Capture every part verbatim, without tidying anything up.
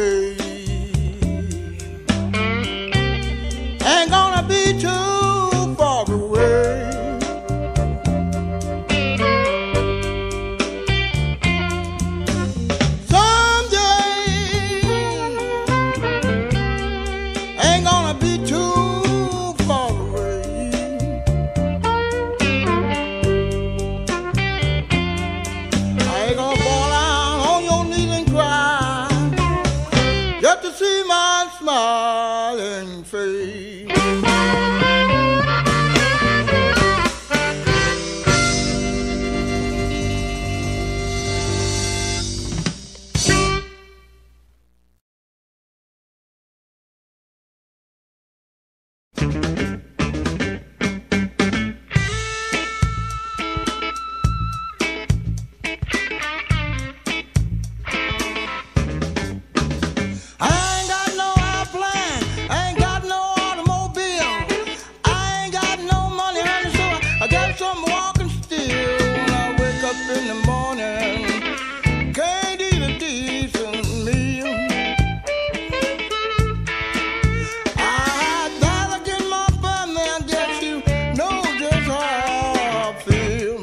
away. Ain't gonna be too far away. Smiling face. In the morning, can't eat a decent meal. I'd rather get my family, I guess you know just how I feel.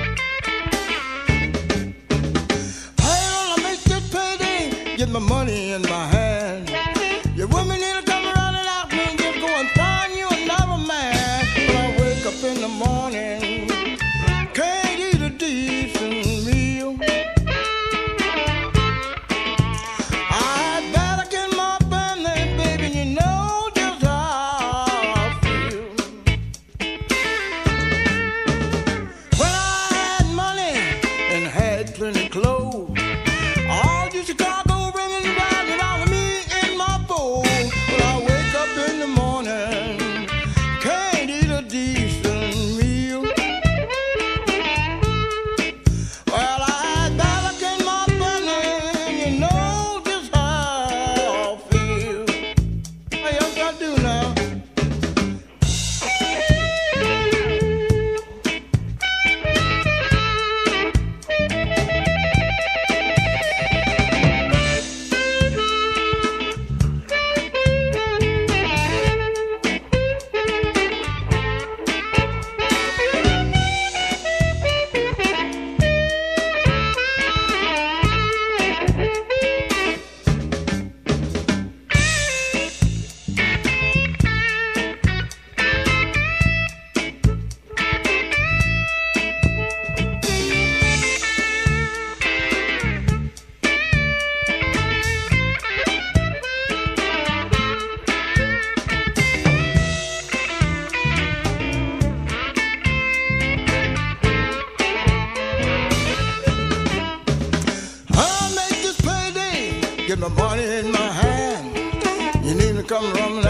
Hey, when I make this payday, get my money in my hand. Your women need to come running out and just go and find you another man. When I wake up in the morning, can't eat a decent meal. I'd better get my family, baby, you know just how I feel. When I had money and had plenty clothes, all you Chicago women riding around with me in my boat. When I wake up in the morning, can't eat a decent meal. Well, I'd better get my family, you know just how I feel. Hey, what I do now? I'll make this payday, get my money in my hand. You need to come running